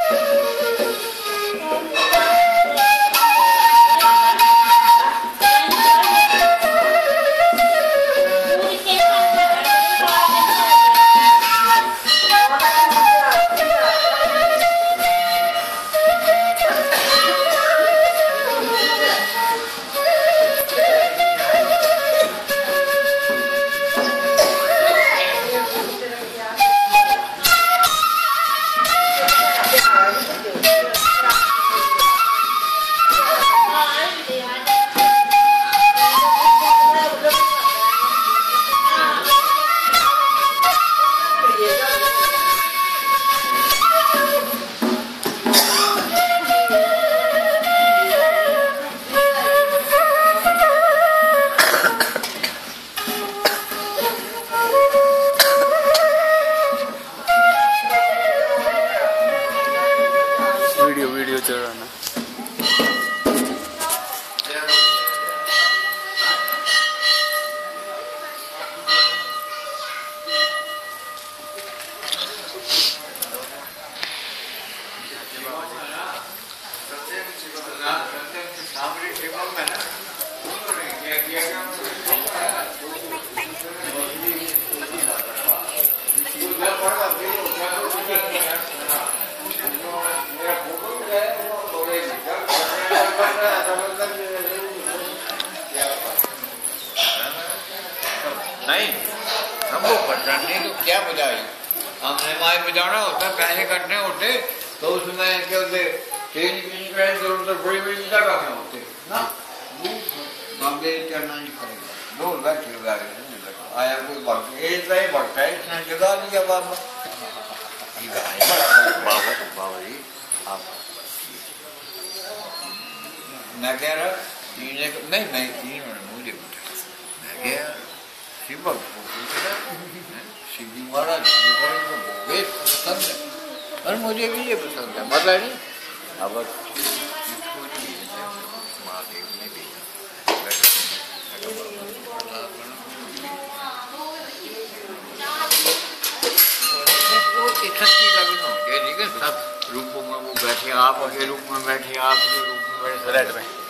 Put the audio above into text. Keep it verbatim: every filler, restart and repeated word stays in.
Video video चल रहा ना। नहीं हमको पटनी तो क्या बजाई, हमने माए बजाना होता, पैसे कटने होते तो उसमें क्या होते चेंज तो बड़ी बड़ी जगह में होते ना, बॉम्बे करना नहीं पड़ेगा। दो लाख आया कोई वक्त एक नहीं बढ़ता है, इतना जगह नहीं है बाबा बाबा तो बाबा जी आप मैं कह रहा नहीं मैं तीन मुझे मैं कह शिव शिव जी महाराज मुझे पसंद है और मुझे भी ये पसंद है, मतलब नहीं अब महादेव ने भी इकट्ठी लगना हो ठीक है, सब रूपों में वो बैठे, आप अगे रूप में बैठे, आप रूप में बैठे,